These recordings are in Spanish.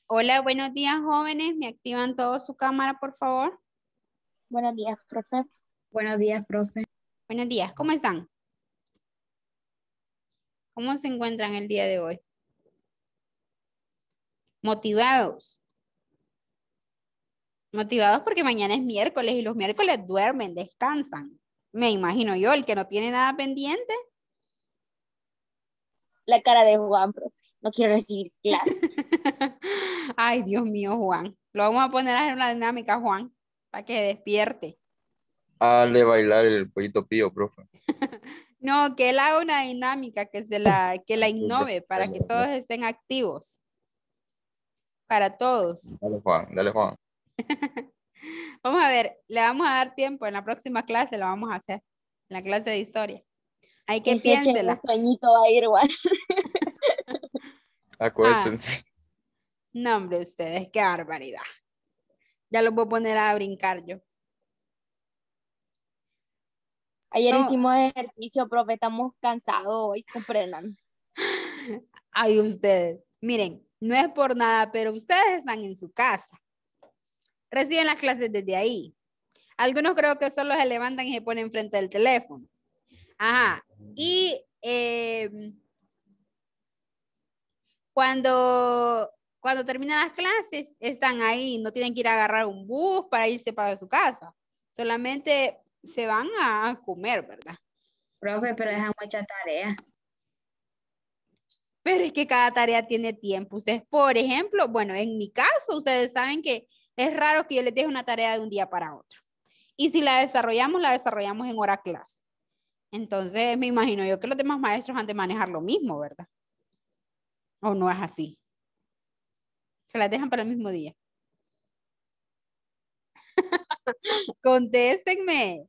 Hola, buenos días, jóvenes. ¿Me activan todos su cámara, por favor? Buenos días, profe. Buenos días, profe. Buenos días, ¿cómo están? ¿Cómo se encuentran el día de hoy? Motivados. Motivados porque mañana es miércoles y los miércoles duermen, descansan. Me imagino yo, el que no tiene nada pendiente. La cara de Juan, profe. No quiero recibir clases. Ay, Dios mío, Juan. Lo vamos a poner a hacer una dinámica, Juan, para que despierte. Dale bailar el pollito pío, profe. No, que él haga una dinámica, que la innove para que todos estén activos. Para todos. Dale, Juan, dale, Juan. Vamos a ver, le vamos a dar tiempo. En la próxima clase lo vamos a hacer. En la clase de historia. Hay que Que se echen un piénsela. sueñito va a ir, Juan. Ah, Acuéstense. no, hombre, ustedes, qué barbaridad. Ya los voy a poner a brincar yo. Ayer No, hicimos ejercicio, profe. Estamos cansados hoy, comprendan. ay, ustedes. Miren, no es por nada, pero ustedes están en su casa. Reciben las clases desde ahí. Algunos creo que solo se levantan y se ponen frente del teléfono. Ajá. Y cuando terminan las clases, están ahí, no tienen que ir a agarrar un bus para irse para su casa. Solamente se van a comer, ¿verdad? Profe, pero dejan mucha tarea. Pero es que cada tarea tiene tiempo. Ustedes, por ejemplo, bueno, en mi caso, ustedes saben que es raro que yo les deje una tarea de un día para otro. Y si la desarrollamos en hora clase. Entonces, me imagino yo que los demás maestros han de manejar lo mismo, ¿verdad? ¿O no es así? Se las dejan para el mismo día. Contéstenme.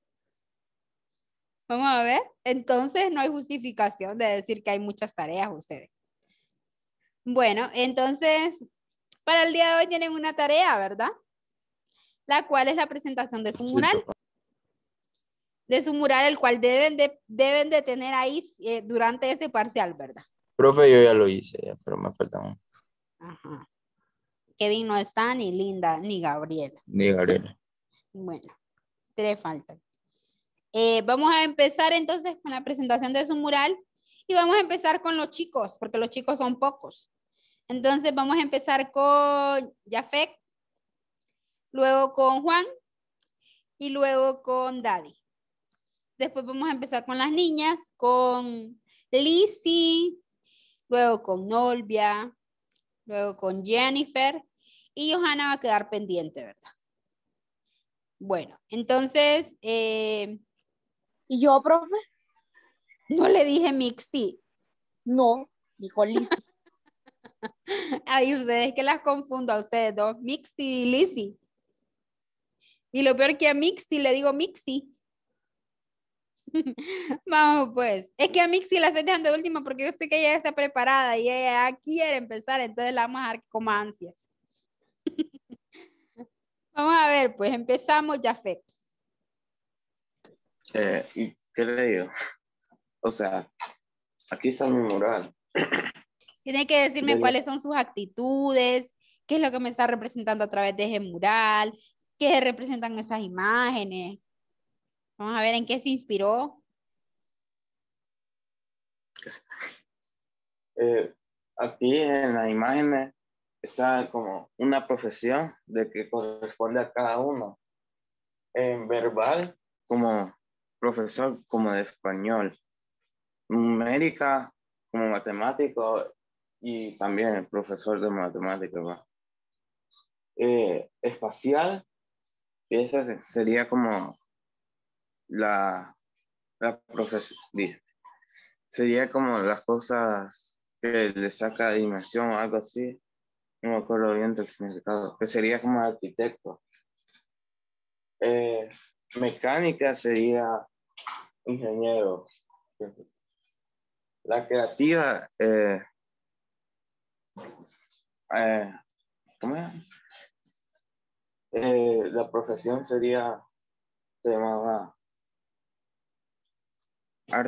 Vamos a ver. Entonces, no hay justificación de decir que hay muchas tareas ustedes. Bueno, entonces, para el día de hoy tienen una tarea, ¿verdad? La cual es la presentación de su Sí, mural. profe. De su mural, el cual deben de tener ahí durante este parcial, ¿verdad? Profe, yo ya lo hice, ya, pero me falta un. Ajá. Kevin no está, ni Linda, ni Gabriela. Ni Gabriela. Bueno, tres faltan. Vamos a empezar entonces con la presentación de su mural y vamos a empezar con los chicos, porque los chicos son pocos. Entonces vamos a empezar con Jafet, luego con Juan y luego con Daddy. Después vamos a empezar con las niñas, con Lizzie, luego con Olvia, luego con Jennifer y Johanna va a quedar pendiente, ¿verdad? Bueno, entonces, ¿Y yo, profe? no le dije mixti. No, dijo listo. Ay, ustedes que las confundo a ustedes dos, mixti y Lizzie. Y lo peor que a mixti le digo mixi. Vamos pues, es que a Mixi la estoy dejando de última porque yo sé que ella ya está preparada y ella ya quiere empezar, entonces la vamos a dejar que coma ansias. Vamos a ver, pues empezamos ya, Fe. ¿Y qué le digo? O sea, aquí está mi mural. Tiene que decirme cuáles son sus actitudes, qué es lo que me está representando a través de ese mural, qué representan esas imágenes. Vamos a ver en qué se inspiró. Aquí en las imágenes está como una profesión de que corresponde a cada uno. En verbal, como profesor como de español. Numérica, como matemático y también el profesor de matemáticas. ¿Va? Espacial, esa sería como la profesión. Sería como las cosas que le saca dimensión o algo así. No me acuerdo bien del significado. Que sería como arquitecto. Mecánica sería ingeniero. La creativa, ¿cómo es? La profesión sería, se llamaba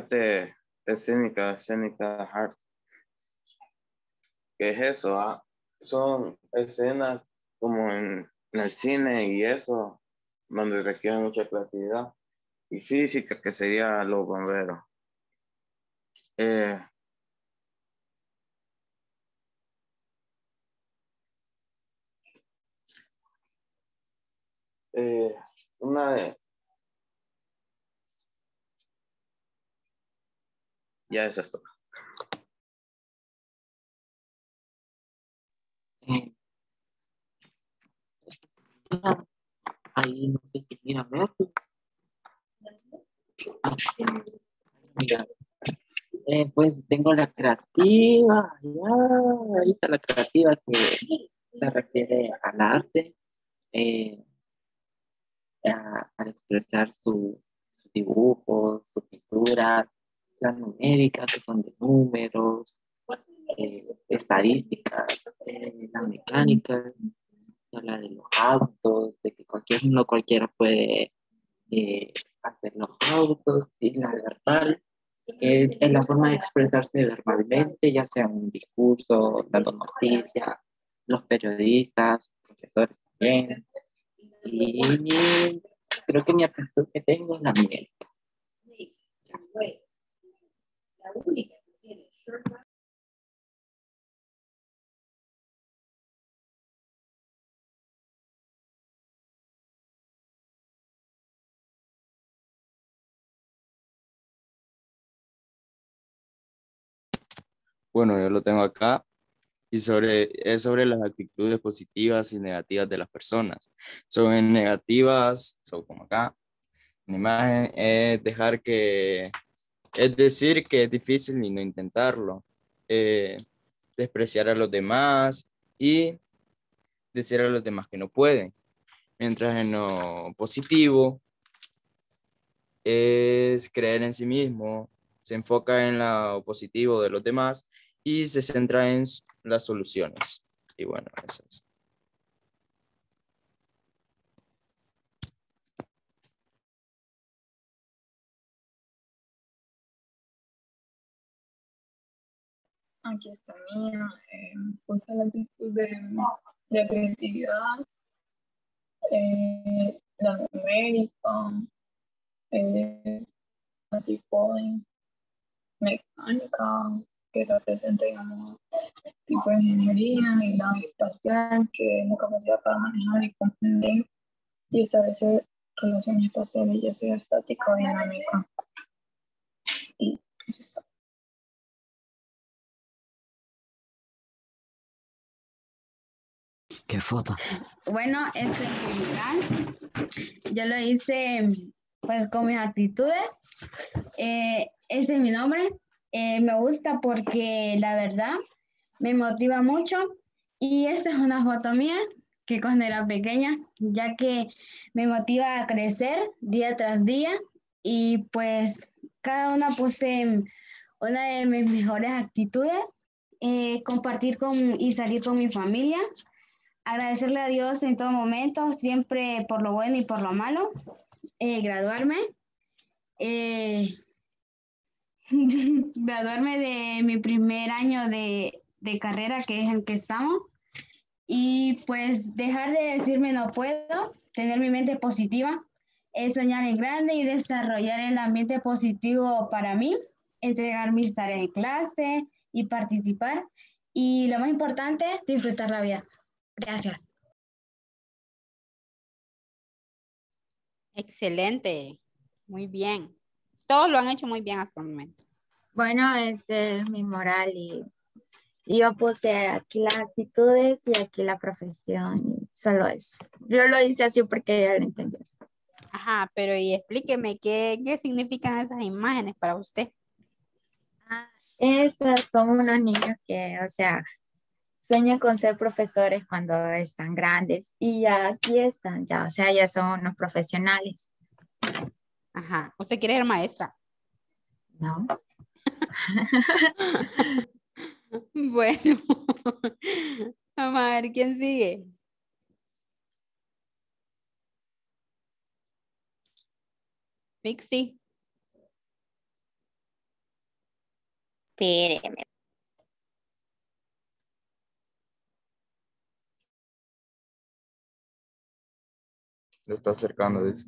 arte escénica art. ¿Qué es eso? son escenas como en el cine y eso, donde requieren mucha creatividad. Y física, que sería los bomberos. Eh, eh, una de, ya es esto. Eh, ahí no sé si mira ver. Ah, mira. Pues tengo la creativa, ya, ahorita la creativa que se refiere al arte, eh, al expresar sus dibujos, su pintura, las numéricas que son de números, estadísticas, la mecánica, la de los autos, de que no cualquiera puede hacer los autos, y la verbal, que es la forma de expresarse verbalmente, ya sea un discurso, dando noticias, los periodistas, profesores también. Y creo que mi aptitud que tengo es la miel. Bueno, yo lo tengo acá y es sobre las actitudes positivas y negativas de las personas. Son negativas, son como acá. En imagen es es decir que es difícil y no intentarlo. Eh, Despreciar a los demás y decir a los demás que no pueden. Mientras en lo positivo es creer en sí mismo, se enfoca en lo positivo de los demás y se centra en las soluciones. Y bueno, eso es. Aquí está mía. Puse la actitud de creatividad, la numérica, tipo de mecánica, que representa, digamos, tipo de ingeniería, y la espacial, que es la capacidad para manejar y comprender y establecer relaciones espaciales, ya sea estática o dinámica. Y es esto. ¿Qué foto? Bueno, este es mi mural. Yo lo hice pues con mis actitudes. Ese es mi nombre. Me gusta porque la verdad me motiva mucho. Y esta es una foto mía que cuando era pequeña, ya que me motiva a crecer día tras día. Y pues cada una puse una de mis mejores actitudes, compartir y salir con mi familia, agradecerle a Dios en todo momento, siempre por lo bueno y por lo malo, graduarme, eh, graduarme de mi primer año de carrera, que es el que estamos, y pues dejar de decirme no puedo, tener mi mente positiva, soñar en grande y desarrollar el ambiente positivo para mí, entregar mis tareas en clase y participar, y lo más importante, disfrutar la vida. Gracias. Excelente. Muy bien. Todos lo han hecho muy bien hasta el momento. Bueno, este es mi moral y yo puse aquí las actitudes y aquí la profesión y solo eso. Yo lo hice así porque ya lo entendí. Ajá, pero y explíqueme qué significan esas imágenes para usted. Estas son unos niños que, o sea, sueñan con ser profesores cuando están grandes y ya aquí están, ya, o sea, ya son unos profesionales. Ajá, ¿usted quiere ser maestra? No. Bueno, vamos a ver quién sigue. Mixi. Espéreme. Lo está acercando, dice.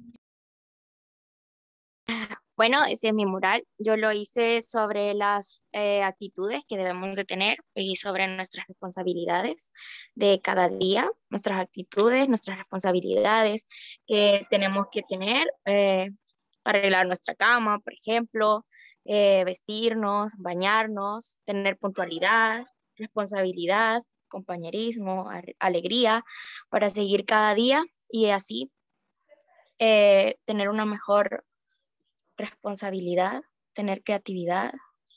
Bueno, ese es mi mural. Yo lo hice sobre las actitudes que debemos de tener y sobre nuestras responsabilidades de cada día, nuestras actitudes, nuestras responsabilidades que tenemos que tener, arreglar nuestra cama, por ejemplo, vestirnos, bañarnos, tener puntualidad, responsabilidad, compañerismo, alegría para seguir cada día y así tener una mejor responsabilidad, tener creatividad.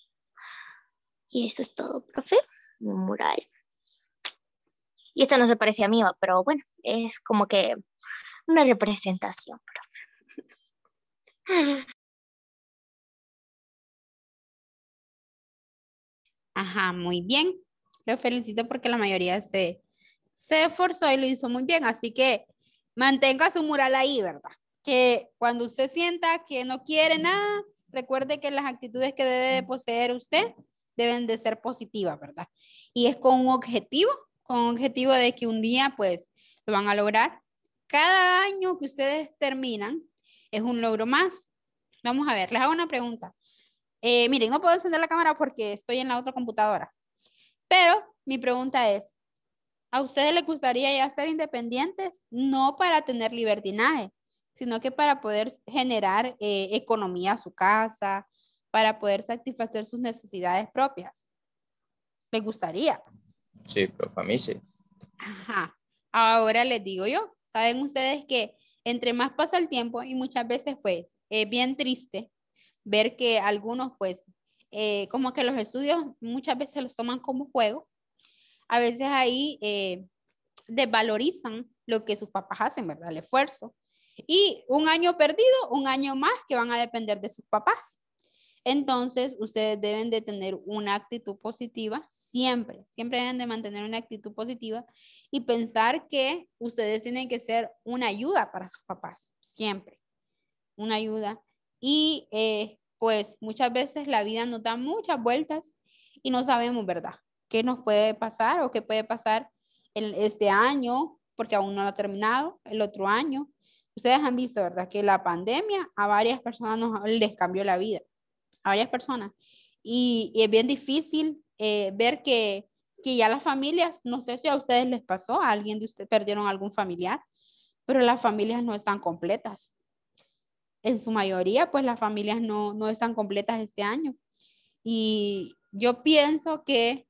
Y eso es todo, profe. Mi mural. Y esta no se parece a mí, pero bueno, es como que una representación, profe. Ajá, muy bien. Lo felicito porque la mayoría se esforzó y lo hizo muy bien. Así que mantenga su mural ahí, ¿verdad? Que cuando usted sienta que no quiere nada, recuerde que las actitudes que debe de poseer usted deben de ser positivas, ¿verdad? Y es con un objetivo de que un día pues lo van a lograr. Cada año que ustedes terminan es un logro más. Vamos a ver, les hago una pregunta. Miren, no puedo encender la cámara porque estoy en la otra computadora, pero mi pregunta es, ¿a ustedes les gustaría ya ser independientes? No para tener libertinaje, sino que para poder generar economía a su casa, para poder satisfacer sus necesidades propias. ¿Les gustaría? Sí, pero para mí sí. Ajá. Ahora les digo yo, saben ustedes que entre más pasa el tiempo y muchas veces pues es bien triste ver que algunos pues como que los estudios muchas veces los toman como juego, a veces ahí desvalorizan lo que sus papás hacen, ¿verdad? El esfuerzo. Y un año perdido, un año más que van a depender de sus papás. Entonces, ustedes deben de tener una actitud positiva siempre, siempre deben de mantener una actitud positiva y pensar que ustedes tienen que ser una ayuda para sus papás, siempre, una ayuda. Y pues muchas veces la vida nos da muchas vueltas y no sabemos, ¿verdad? ¿Qué nos puede pasar o qué puede pasar este año? Porque aún no lo ha terminado, el otro año. Ustedes han visto, ¿verdad? Que la pandemia a varias personas les cambió la vida, a varias personas. Y es bien difícil ver que ya las familias, no sé si a ustedes les pasó, a alguien de ustedes perdieron algún familiar, pero las familias no están completas. En su mayoría, pues las familias no están completas este año. Y yo pienso que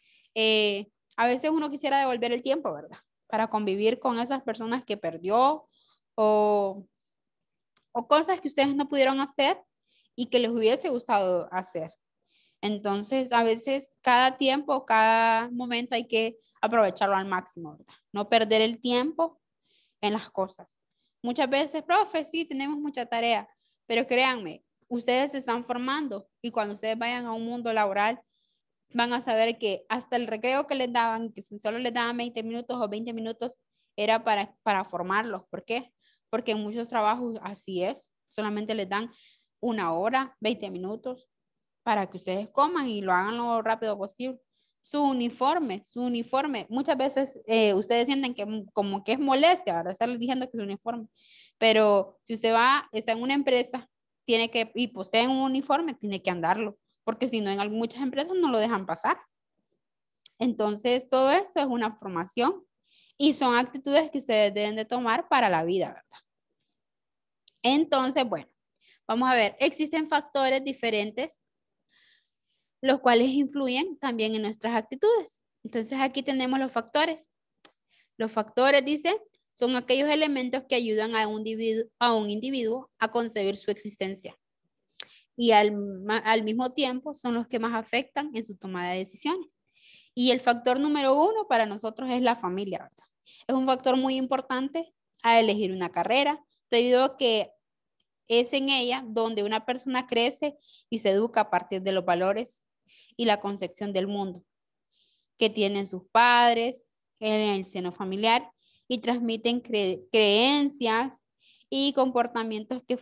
a veces uno quisiera devolver el tiempo, ¿verdad? Para convivir con esas personas que perdió o, o cosas que ustedes no pudieron hacer y que les hubiese gustado hacer. Entonces, a veces cada tiempo, cada momento hay que aprovecharlo al máximo, ¿verdad? No perder el tiempo en las cosas. Muchas veces, profe, sí, tenemos mucha tarea, pero créanme, ustedes se están formando y cuando ustedes vayan a un mundo laboral, van a saber que hasta el recreo que les daban, que si solo les daban 20 minutos o 20 minutos, era para formarlos. ¿Por qué? Porque en muchos trabajos así es, solamente les dan 1 hora, 20 minutos para que ustedes coman y lo hagan lo rápido posible. Su uniforme. Muchas veces ustedes sienten que como que es molestia, ¿verdad? Estarles diciendo que es un uniforme. Pero si usted está en una empresa, tiene que, y posee un uniforme, tiene que andarlo, porque si no, en muchas empresas no lo dejan pasar. Entonces, todo esto es una formación y son actitudes que ustedes deben de tomar para la vida, ¿verdad? Entonces, bueno, vamos a ver, existen factores diferentes los cuales influyen también en nuestras actitudes. Entonces aquí tenemos los factores. Los factores, dice, son aquellos elementos que ayudan a un individuo a concebir su existencia. Y al mismo tiempo son los que más afectan en su toma de decisiones. Y el factor número 1 para nosotros es la familia, ¿verdad? Es un factor muy importante a elegir una carrera, debido a que es en ella donde una persona crece y se educa a partir de los valores y la concepción del mundo que tienen sus padres en el seno familiar y transmiten creencias y comportamientos que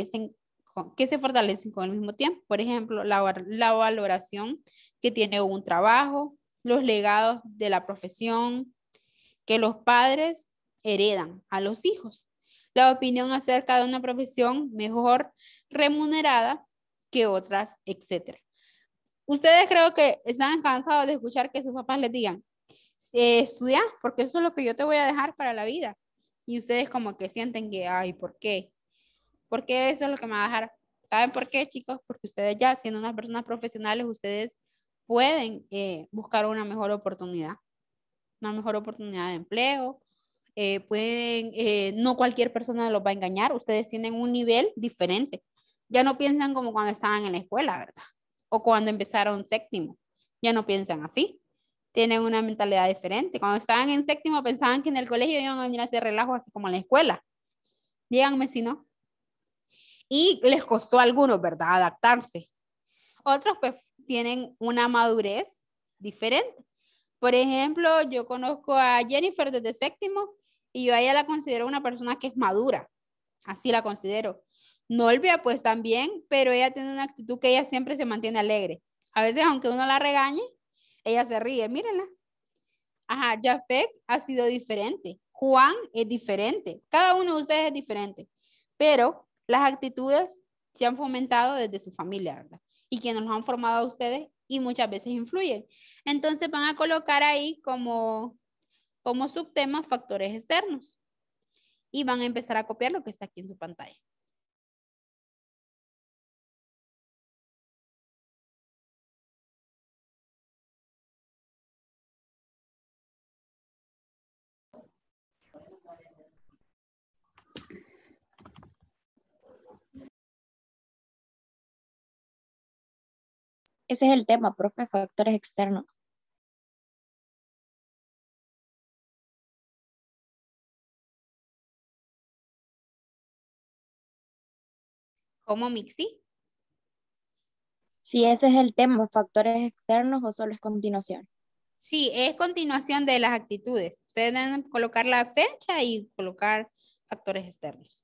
se fortalecen con el mismo tiempo. Por ejemplo, la valoración que tiene un trabajo, los legados de la profesión que los padres heredan a los hijos, la opinión acerca de una profesión mejor remunerada que otras, etcétera. Ustedes creo que están cansados de escuchar que sus papás les digan, estudia, porque eso es lo que yo te voy a dejar para la vida. Y ustedes como que sienten que, ay, ¿por qué? ¿Por qué eso es lo que me va a dejar? ¿Saben por qué, chicos? Porque ustedes ya siendo unas personas profesionales, ustedes pueden buscar una mejor oportunidad de empleo. No cualquier persona los va a engañar, ustedes tienen un nivel diferente. Ya no piensan como cuando estaban en la escuela, ¿verdad? O cuando empezaron séptimo, ya no piensan así. Tienen una mentalidad diferente. Cuando estaban en séptimo pensaban que en el colegio iban a venir a hacer relajo así como en la escuela. Díganme si no. Y les costó a algunos, ¿verdad? Adaptarse. Otros pues tienen una madurez diferente. Por ejemplo, yo conozco a Jennifer desde séptimo y yo a ella la considero una persona que es madura. Así la considero. Nolvia pues también, pero ella tiene una actitud que ella siempre se mantiene alegre. A veces aunque uno la regañe, ella se ríe, mírenla. Ajá, Jafet ha sido diferente. Juan es diferente. Cada uno de ustedes es diferente. Pero las actitudes se han fomentado desde su familia, ¿verdad? Y quienes los han formado a ustedes y muchas veces influyen. Entonces van a colocar ahí como subtema factores externos. Y van a empezar a copiar lo que está aquí en su pantalla. Ese es el tema, profe, factores externos. ¿Cómo, Mixi? Si ese es el tema, factores externos o solo es continuación. Sí, es continuación de las actitudes. Ustedes deben colocar la fecha y colocar factores externos.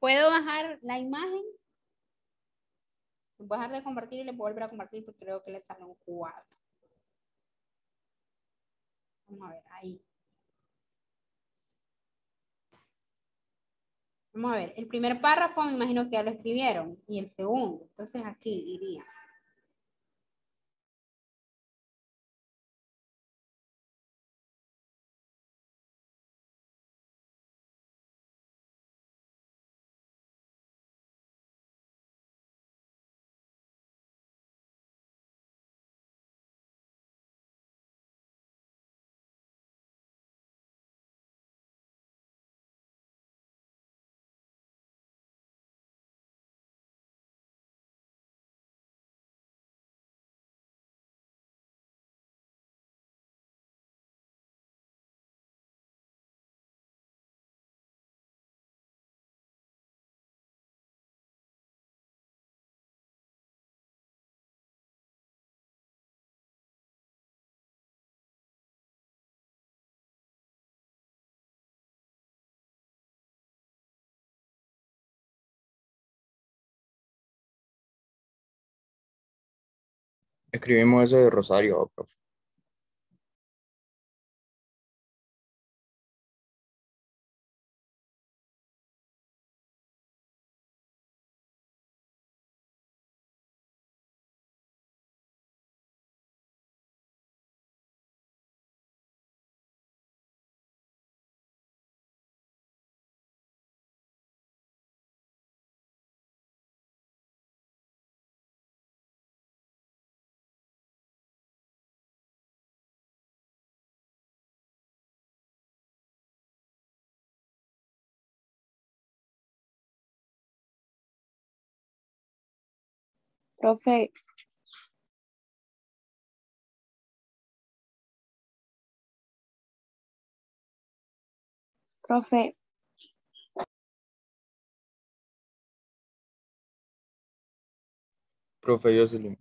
¿Puedo bajar la imagen? Voy a dejar de compartir y le puedo volver a compartir porque creo que le sale un 4. Vamos a ver, ahí. Vamos a ver, el primer párrafo me imagino que ya lo escribieron y el segundo, entonces aquí iría. Escribimos eso de Rosario, profe. Profe, profe, Profe Jocelyn.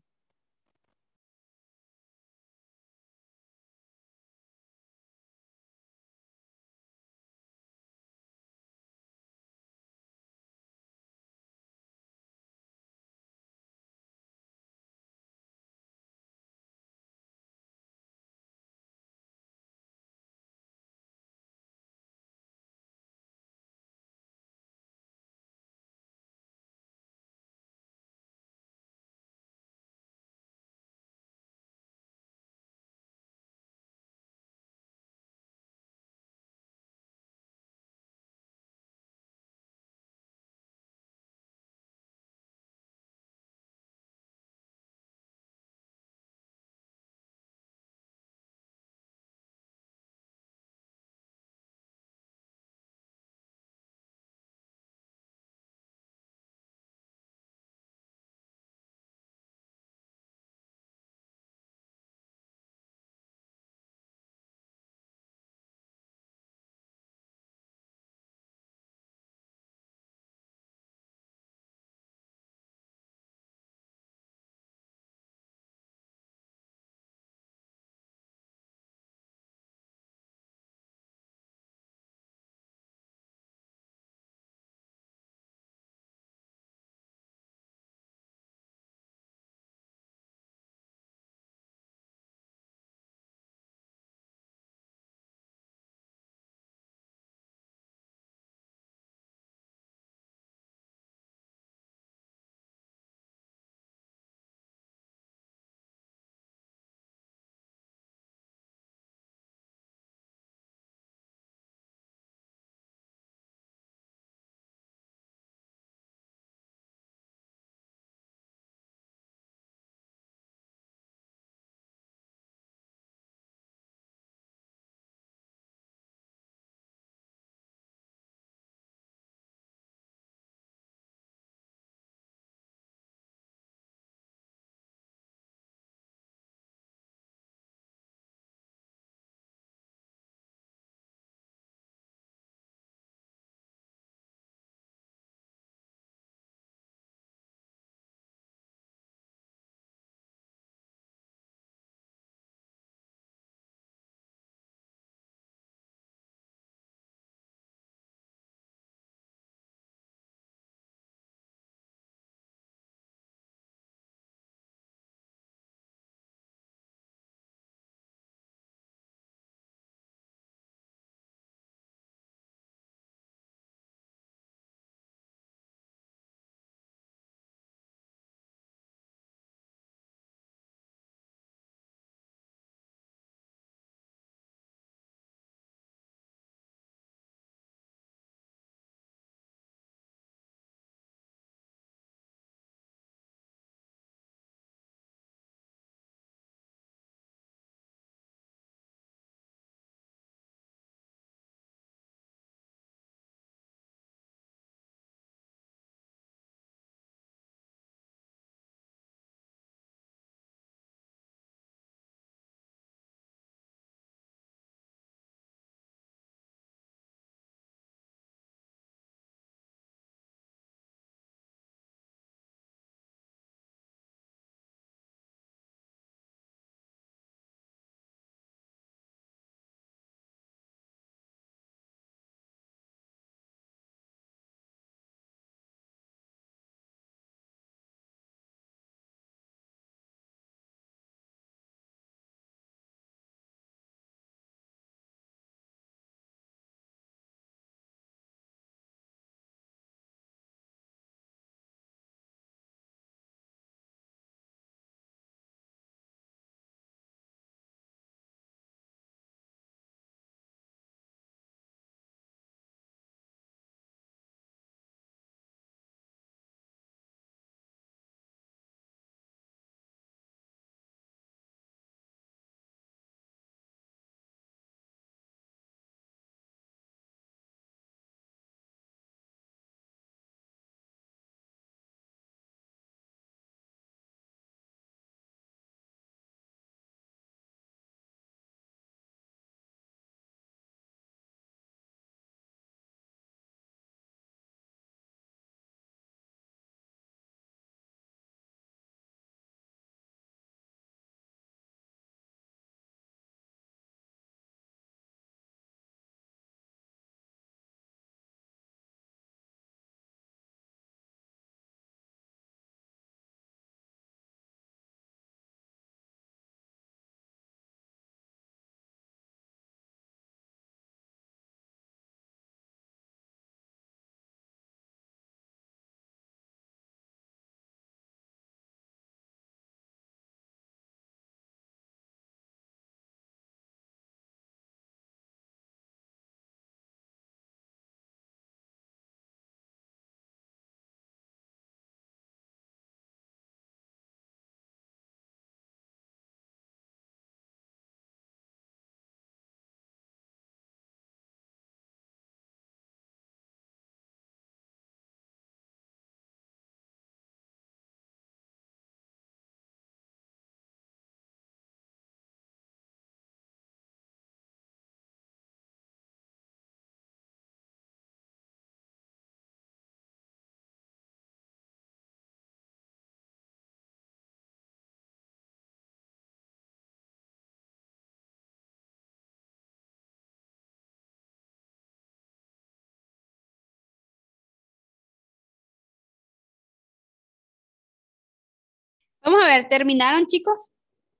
Vamos a ver, ¿terminaron, chicos?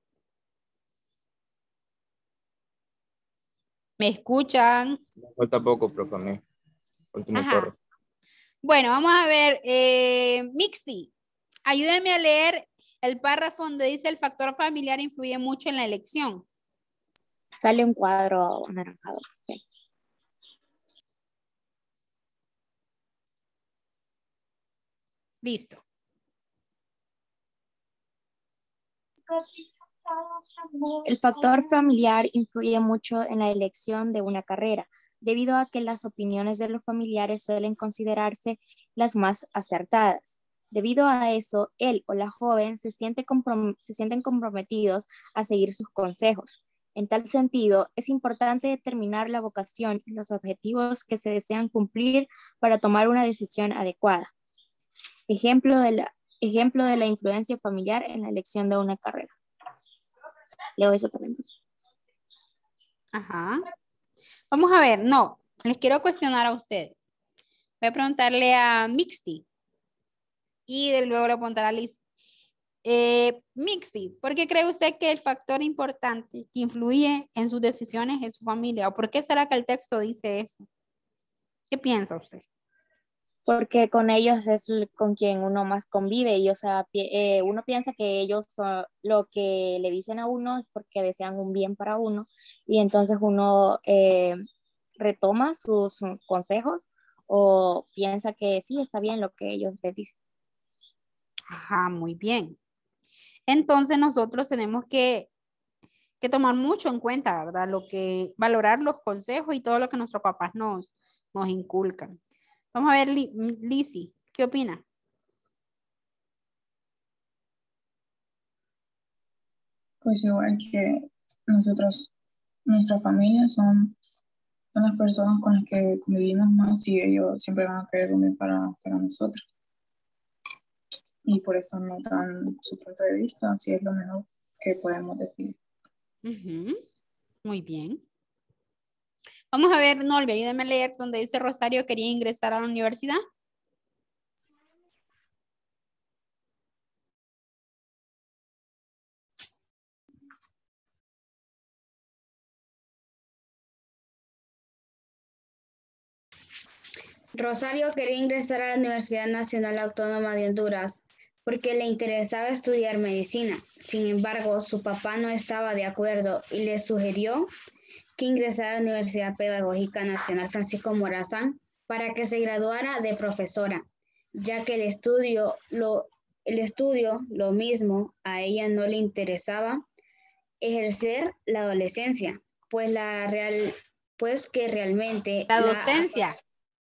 ¿Me escuchan? Me falta poco, profe, a mí. Último Ajá. párrafo. Bueno, vamos a ver. Mixi, ayúdame a leer el párrafo donde dice el factor familiar influye mucho en la elección. Sale un cuadro anaranjado. Sí. Listo. El factor familiar influye mucho en la elección de una carrera, debido a que las opiniones de los familiares suelen considerarse las más acertadas. Debido a eso, él o la joven se sienten comprometidos a seguir sus consejos. En tal sentido, es importante determinar la vocación y los objetivos que se desean cumplir para tomar una decisión adecuada. Ejemplo de la influencia familiar en la elección de una carrera. Leo eso también. Ajá. Vamos a ver, no, les quiero cuestionar a ustedes. Voy a preguntarle a Mixti y luego le voy a preguntar a Liz. Mixti, ¿por qué cree usted que el factor importante que influye en sus decisiones es su familia? ¿O por qué será que el texto dice eso? ¿Qué piensa usted? Porque con ellos es con quien uno más convive y, o sea, uno piensa que ellos lo que le dicen a uno es porque desean un bien para uno y entonces uno retoma sus consejos o piensa que sí, está bien lo que ellos le dicen. Ajá, muy bien. Entonces nosotros tenemos que tomar mucho en cuenta, ¿verdad? Valorar los consejos y todo lo que nuestros papás nos inculcan. Vamos a ver, Lizzy, ¿qué opina? Pues igual que nosotros, nuestra familia son las personas con las que convivimos más y ellos siempre van a querer un bien para nosotros. Y por eso nos dan su punto de vista, si es lo mejor que podemos decir. Muy bien. Vamos a ver, Norby, ayúdame a leer donde dice Rosario quería ingresar a la universidad. Rosario quería ingresar a la Universidad Nacional Autónoma de Honduras porque le interesaba estudiar medicina. Sin embargo, su papá no estaba de acuerdo y le sugirió que ingresara a la Universidad Pedagógica Nacional Francisco Morazán para que se graduara de profesora, ya que el estudio, lo mismo, a ella no le interesaba ejercer la adolescencia, pues que realmente La docencia.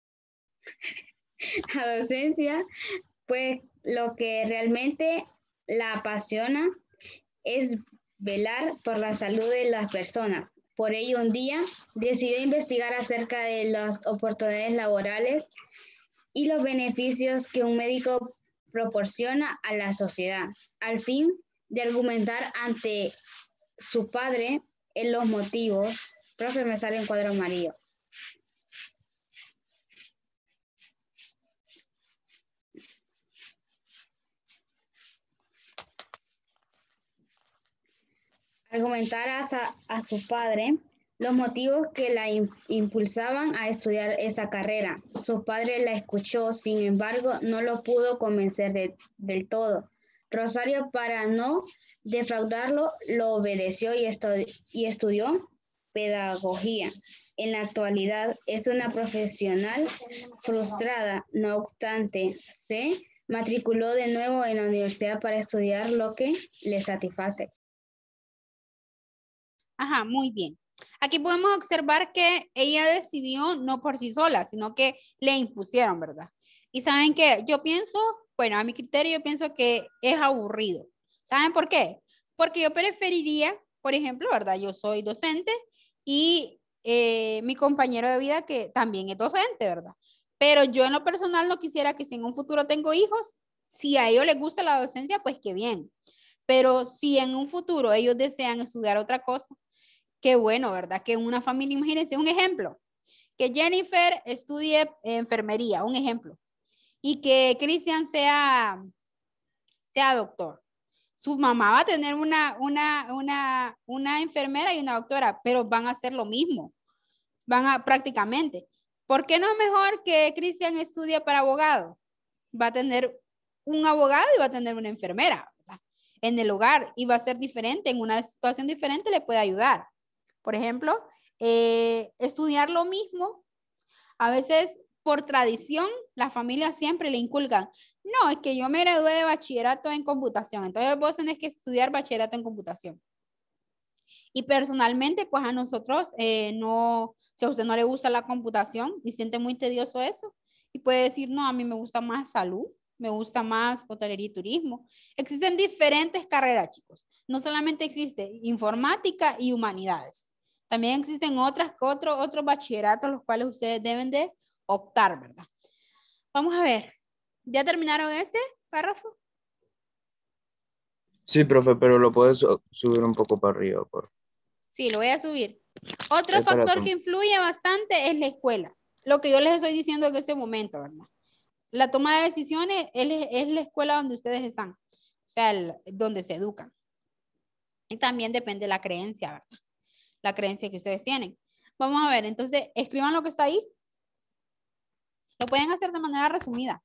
la docencia, pues lo que realmente la apasiona es velar por la salud de las personas. Por ello, un día decidió investigar acerca de las oportunidades laborales y los beneficios que un médico proporciona a la sociedad, al fin de argumentar ante su padre en los motivos. Profe, me sale un cuadro amarillo. Argumentar a su padre los motivos que la impulsaban a estudiar esa carrera. Su padre la escuchó, sin embargo, no lo pudo convencer del todo. Rosario, para no defraudarlo, lo obedeció y estudió pedagogía. En la actualidad es una profesional frustrada, no obstante, se matriculó de nuevo en la universidad para estudiar lo que le satisface. Ajá, muy bien. Aquí podemos observar que ella decidió no por sí sola, sino que le impusieron, ¿verdad? Y saben que yo pienso, bueno, a mi criterio yo pienso que es aburrido. ¿Saben por qué? Porque yo preferiría, por ejemplo, ¿verdad? Yo soy docente y mi compañero de vida que también es docente, ¿verdad? Pero yo en lo personal no quisiera que si en un futuro tengo hijos, si a ellos les gusta la docencia, pues qué bien. Pero si en un futuro ellos desean estudiar otra cosa, qué bueno, ¿verdad? Que una familia, imagínense, un ejemplo, que Jennifer estudie enfermería, un ejemplo, y que Cristian sea doctor. Su mamá va a tener una enfermera y una doctora, pero van a hacer lo mismo. Van a prácticamente. ¿Por qué no es mejor que Cristian estudie para abogado? Va a tener un abogado y va a tener una enfermera, ¿verdad? En el hogar, y va a ser diferente, en una situación diferente le puede ayudar. Por ejemplo, estudiar lo mismo, a veces por tradición, las familias siempre le inculcan, no, es que yo me gradué de bachillerato en computación, entonces vos tenés que estudiar bachillerato en computación. Y personalmente, pues a nosotros, no, si a usted no le gusta la computación y siente muy tedioso eso, y puede decir, no, a mí me gusta más salud, me gusta más hotelería y turismo. Existen diferentes carreras, chicos. No solamente existe informática y humanidades. También existen otros bachilleratos los cuales ustedes deben de optar, ¿verdad? Vamos a ver. ¿Ya terminaron este párrafo? Sí, profe, pero lo puedes subir un poco para arriba, por Sí, lo voy a subir. Otro para factor que influye bastante es la escuela. Lo que yo les estoy diciendo en este momento, ¿verdad? La toma de decisiones es la escuela donde ustedes están, o sea, donde se educan. Y también depende de la creencia, ¿verdad? La creencia que ustedes tienen. Vamos a ver, entonces, escriban lo que está ahí. Lo pueden hacer de manera resumida.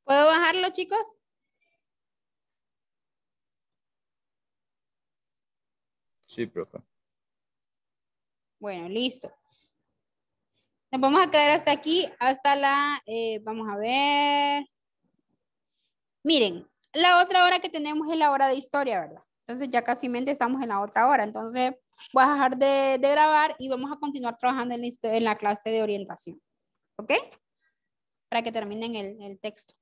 ¿Puedo bajarlo, chicos? Sí, profe. Bueno, listo. Nos vamos a quedar hasta aquí, hasta la, vamos a ver. Miren, la otra hora que tenemos es la hora de historia, ¿verdad? Entonces ya casi estamos en la otra hora. Entonces voy a dejar de grabar y vamos a continuar trabajando en la clase de orientación. ¿Ok? Para que terminen el texto.